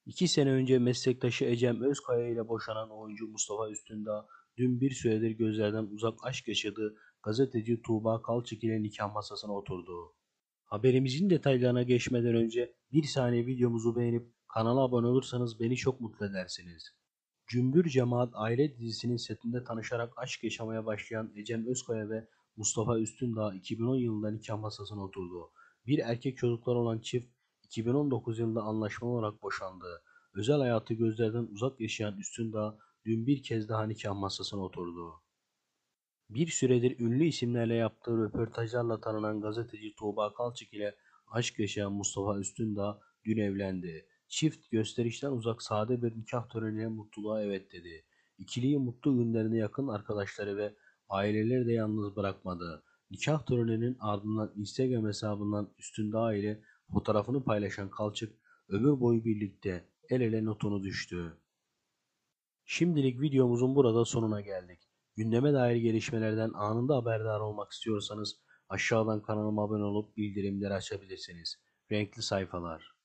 2 sene önce meslektaşı Ecem Özkaya ile boşanan oyuncu Mustafa Üstündağ, dün bir süredir gözlerden uzak aşk yaşadığı gazeteci Tuğba Kalçık ile nikah masasına oturdu. Haberimizin detaylarına geçmeden önce bir saniye videomuzu beğenip kanala abone olursanız beni çok mutlu edersiniz. Cümbür Cemaat Aile dizisinin setinde tanışarak aşk yaşamaya başlayan Ecem Özkaya ve Mustafa Üstündağ 2010 yılında nikah masasına oturdu. Bir erkek çocukları olan çift 2019 yılında anlaşmalı olarak boşandı. Özel hayatı gözlerden uzak yaşayan Üstündağ dün bir kez daha nikah masasına oturdu. Bir süredir ünlü isimlerle yaptığı röportajlarla tanınan gazeteci Tuğba Kalçık ile aşk yaşayan Mustafa Üstündağ dün evlendi. Çift gösterişten uzak sade bir nikah töreniyle mutluluğa evet dedi. İkiliyi mutlu günlerinde yakın arkadaşları ve aileleri de yalnız bırakmadı. Nikah töreninin ardından Instagram hesabından Üstündağ ile fotoğrafını paylaşan Kalçık ömür boyu birlikte el ele notunu düştü. Şimdilik videomuzun burada sonuna geldik. Gündeme dair gelişmelerden anında haberdar olmak istiyorsanız aşağıdan kanalıma abone olup bildirimleri açabilirsiniz. Renkli sayfalar.